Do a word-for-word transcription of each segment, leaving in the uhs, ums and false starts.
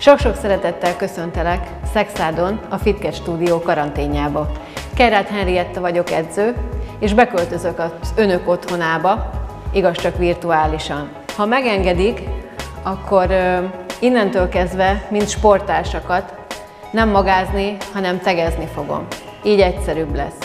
Sok-sok szeretettel köszöntelek Szekszádon, a Fitket Stúdió karanténjába. Kerát Henrietta vagyok, edző, és beköltözök az önök otthonába, igaz csak virtuálisan. Ha megengedik, akkor innentől kezdve, mint sporttársakat, nem magázni, hanem tegezni fogom. Így egyszerűbb lesz.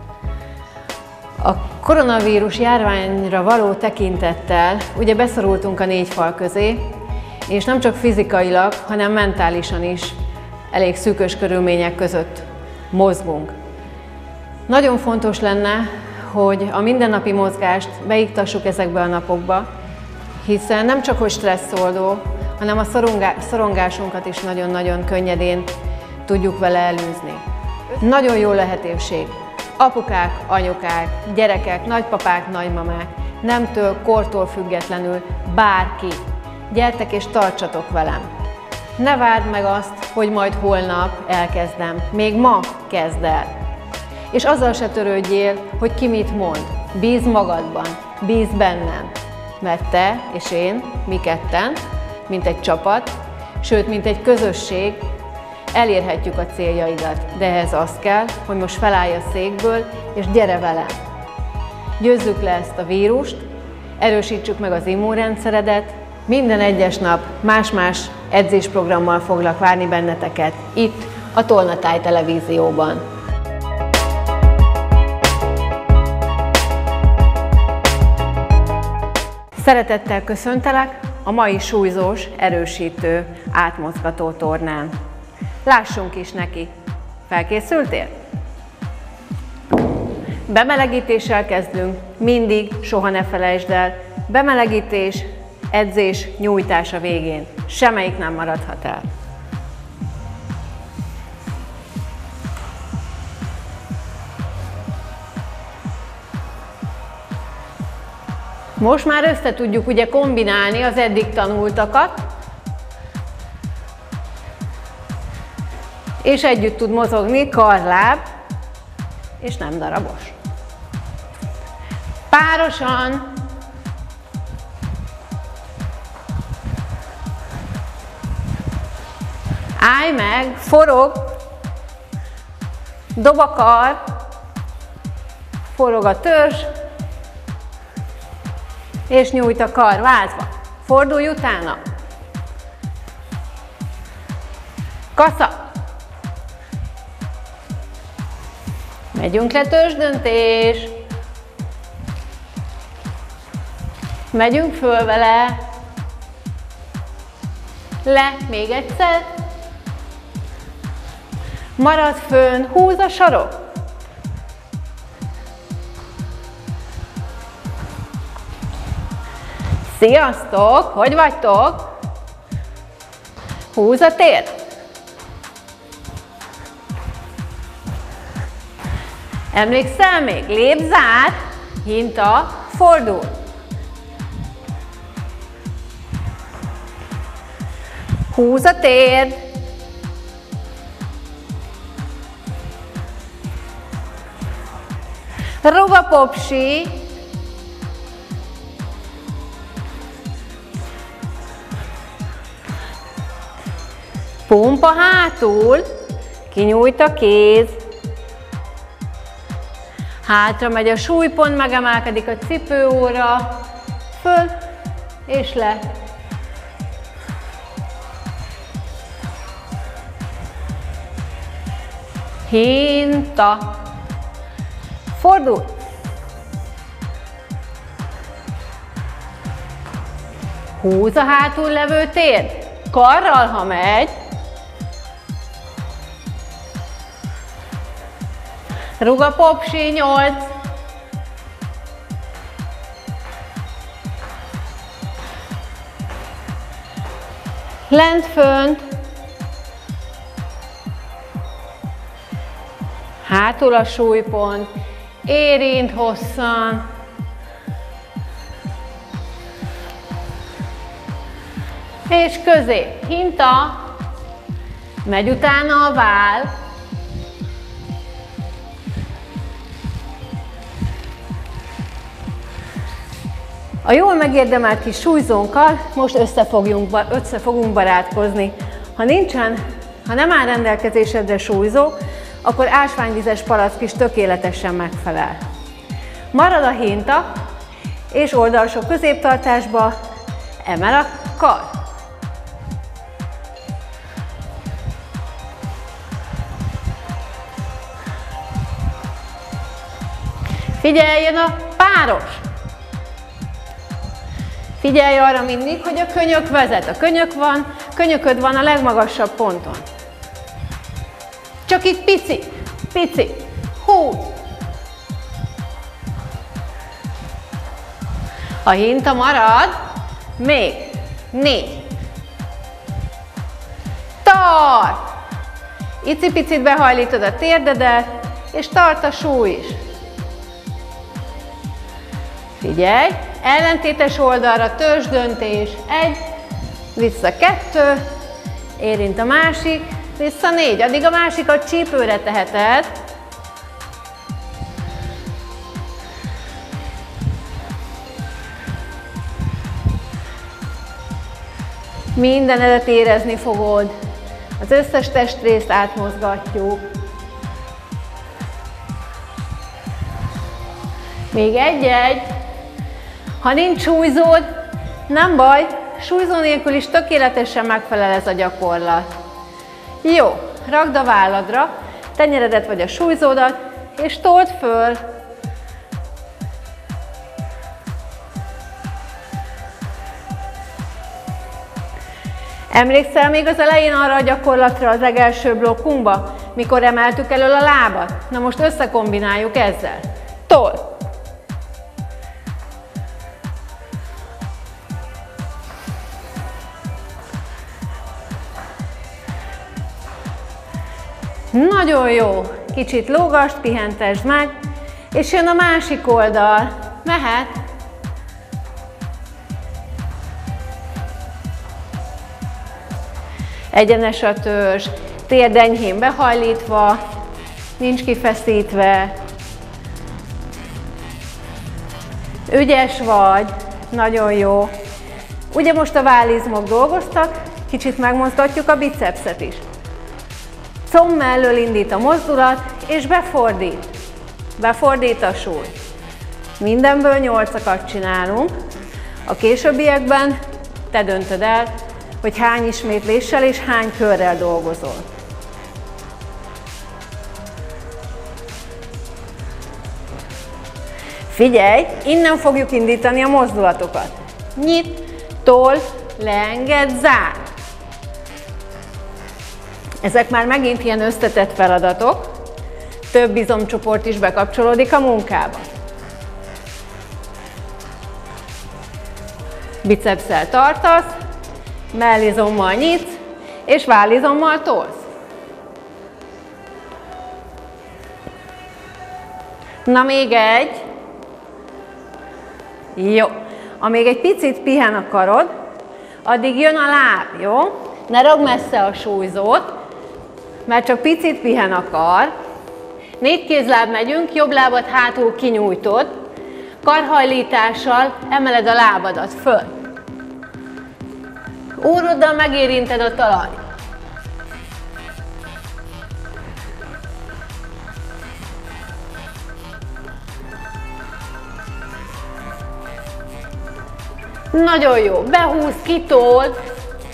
A koronavírus járványra való tekintettel ugye beszorultunk a négy fal közé, és nem csak fizikailag, hanem mentálisan is elég szűkös körülmények között mozgunk. Nagyon fontos lenne, hogy a mindennapi mozgást beiktassuk ezekbe a napokba, hiszen nem csak hogy stresszoldó, hanem a szorongásunkat is nagyon-nagyon könnyedén tudjuk vele elűzni. Nagyon jó lehetőség. Apukák, anyukák, gyerekek, nagypapák, nagymamák, nemtől, kortól függetlenül bárki. Gyertek és tartsatok velem. Ne várd meg azt, hogy majd holnap elkezdem. Még ma kezd el. És azzal se törődjél, hogy ki mit mond. Bízz magadban, bízz bennem. Mert te és én, mi ketten, mint egy csapat, sőt, mint egy közösség, elérhetjük a céljaidat. De ehhez az kell, hogy most felállj a székből, és gyere velem. Győzzük le ezt a vírust, erősítsük meg az immunrendszeredet. Minden egyes nap más-más edzésprogrammal foglak várni benneteket itt, a Tolnatáj televízióban. Szeretettel köszöntelek a mai súlyzós, erősítő, átmozgató tornán. Lássunk is neki. Felkészültél? Bemelegítéssel kezdünk, mindig, soha ne felejtsd el. Bemelegítés, edzés, nyújtás a végén. Semmelyik nem maradhat el. Most már össze tudjuk ugye kombinálni az eddig tanultakat, és együtt tud mozogni karláb, és nem darabos. Párosan. Állj meg, forog, dob a kar, forog a törzs, és nyújt a kar váltva. Fordulj utána. Kasza. Megyünk le, törzsdöntés. Megyünk föl vele. Le, még egyszer. Maradj fönn, húz a sarok. Sziasztok! Hogy vagytok? Húz a tér. Emlékszel még? Lép, zár, hinta, fordul. Húz a térd. Rúg a popsi. Pumpa hátul. Kinyújt a kéz. Hátra megy a súlypont, megemelkedik a cipőóra. Föl és le. Hinta. Fordul. Húz a hátul levő térd. Karral, ha megy. Rúg a popsi, nyolc. Lent fönt. Hátul a súlypont. Érint hosszan. És közé. Hinta. Megy utána a váll. A jól megérdemelt kis súlyzónkkal most össze, fogjunk, össze fogunk barátkozni Ha nincsen, ha nem áll rendelkezésedre súlyzó, akkor ásványvizes palack is tökéletesen megfelel. Marad a hinta, és oldalsó középtartásba emel a kar. Figyeljen a páros! Figyelj arra mindig, hogy a könyök vezet. A könyök van, könyököd van a legmagasabb ponton. Csak itt pici, pici, húz. A hinta marad, még, négy. Tart! Icipicit behajlítod a térdedet, és tart a súly is. Figyelj, ellentétes oldalra törzsdöntés, egy, vissza kettő, érint a másik, vissza négy. Addig a másikat csípőre teheted. Mindenedet érezni fogod, az összes testrészt átmozgatjuk. Még egy-egy. Ha nincs súlyzód, nem baj, súlyzó nélkül is tökéletesen megfelel ez a gyakorlat. Jó, rakd a válladra, tenyeredet vagy a súlyzódat, és told föl. Emlékszel még az elején arra a gyakorlatra az legelső blokkunkba, mikor emeltük elől a lábat? Na most összekombináljuk ezzel. Told. Nagyon jó. Kicsit lógast, pihentesd meg, és jön a másik oldal. Mehet. Egyenes a törzs, térd enyhén behajlítva, nincs kifeszítve. Ügyes vagy, nagyon jó. Ugye most a vállizmok dolgoztak, kicsit megmozgatjuk a bicepszet is. Comb mellől indít a mozdulat, és befordít. Befordít a súly. Mindenből nyolcakat csinálunk. A későbbiekben te döntöd el, hogy hány ismétléssel és hány körrel dolgozol. Figyelj, innen fogjuk indítani a mozdulatokat. Nyit, tol, leenged, zár. Ezek már megint ilyen összetett feladatok. Több izomcsoport is bekapcsolódik a munkába. Bicepsszel tartasz, mellizommal nyitsz, és vállizommal tolsz. Na még egy. Jó. Amíg egy picit pihen a karod, addig jön a láb, jó? Ne ragd messze a súlyzót, mert csak picit pihen a kar. Négy kézláb megyünk, jobb lábad hátul kinyújtod, karhajlítással emeled a lábadat föl. Óroddal megérinted a talajt. Nagyon jó, behúz, kitold.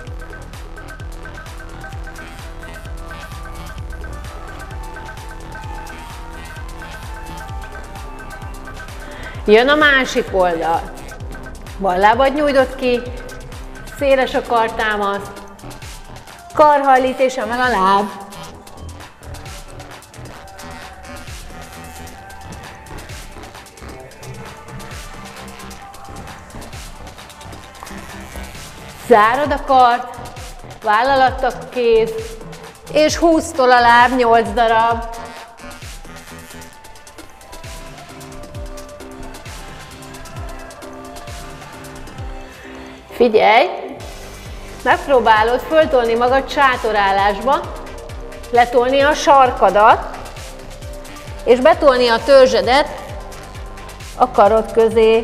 Jön a másik oldal. Bal lábad nyújtott ki, széles a kartámaszt, karhajlít és emel a láb. Zárod a kart, váll alatt a kéz, és húztol a láb nyolc darab. Figyelj! Megpróbálod föltolni magad sátorállásba, letolni a sarkadat, és betolni a törzsedet a karod közé.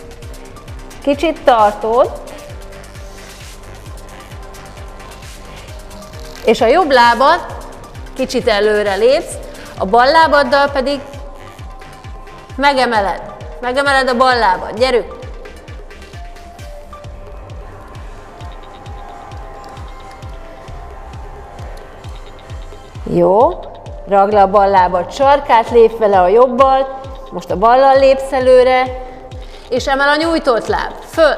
Kicsit tartod, És a jobb lábad kicsit előre lépsz, a bal lábaddal pedig megemeled. Megemeled a bal lábad. Gyerünk! Jó. Ragd le a bal lábad sarkát, lépj vele a jobbal. Most a ballal lépsz előre, és emel a nyújtott láb. Föl!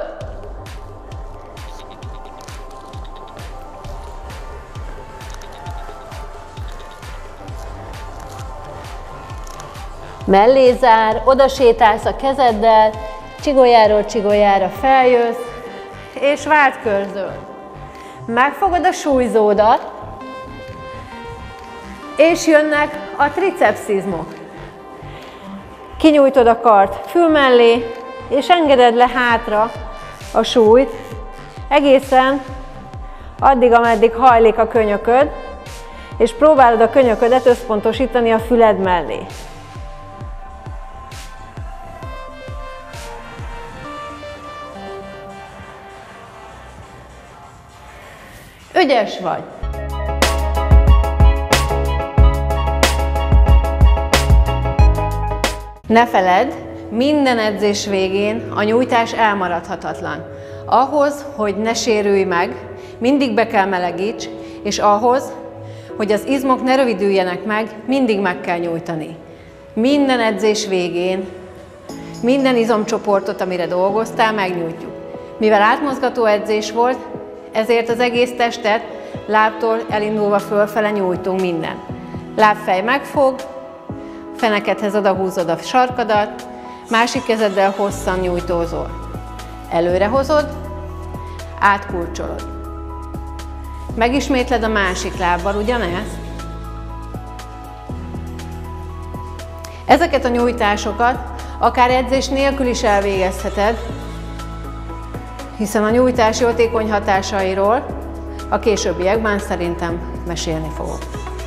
Mellé zár, oda sétálsz a kezeddel, csigolyáról csigolyára feljössz, és váltkörzöl. Megfogod a súlyzódat, és jönnek a tricepszizmok. Kinyújtod a kart fül mellé, és engeded le hátra a súlyt, egészen addig, ameddig hajlik a könyököd, és próbálod a könyöködet összpontosítani a füled mellé. Ügyes vagy! Ne feledd, minden edzés végén a nyújtás elmaradhatatlan. Ahhoz, hogy ne sérülj meg, mindig be kell melegíts, és ahhoz, hogy az izmok ne rövidüljenek meg, mindig meg kell nyújtani. Minden edzés végén, minden izomcsoportot, amire dolgoztál, megnyújtjuk. Mivel átmozgató edzés volt, ezért az egész testet lábtól elindulva fölfele nyújtunk minden. Lábfej megfog, fenekedhez odahúzod a sarkadat, másik kezeddel hosszan nyújtózol. Előre hozod, átkulcsolod. Megismétled a másik lábbal ugyanezt. Ezeket a nyújtásokat akár edzés nélkül is elvégezheted, hiszen a nyújtás jótékony hatásairól a későbbiekben szerintem mesélni fogok.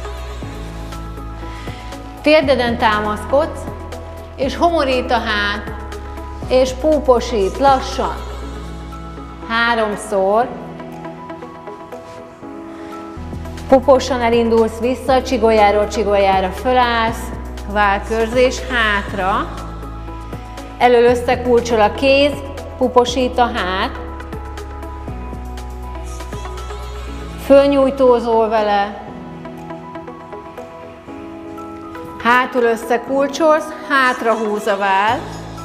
Térdeden támaszkodsz, és homorít a hát, és púposít lassan. Háromszor. Puposan elindulsz vissza, csigolyáról csigolyára fölállsz, válkörzés, hátra. Elől összekulcsol a kéz, puposít a hát. Fölnyújtózol vele. Hátul összekulcsolsz, hátra húz a váll.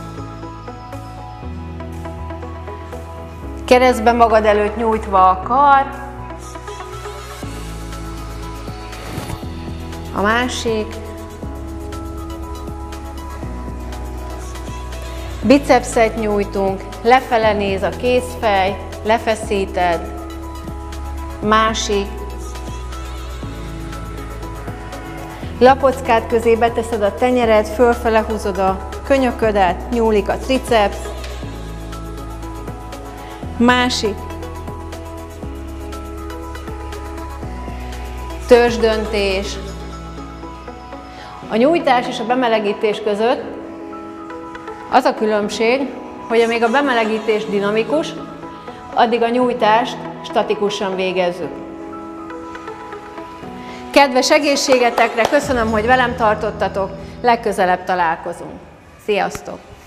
Keresztbe magad előtt nyújtva a kar. A másik. Bicepszet nyújtunk, lefele néz a kézfej, lefeszíted. Másik. Lapockát közé beteszed a tenyered, fölfele húzod a könyöködet, nyúlik a triceps. Másik. Törzsdöntés. A nyújtás és a bemelegítés között az a különbség, hogy amíg a bemelegítés dinamikus, addig a nyújtást statikusan végezzük. Kedves egészségetekre, köszönöm, hogy velem tartottatok, legközelebb találkozunk. Sziasztok!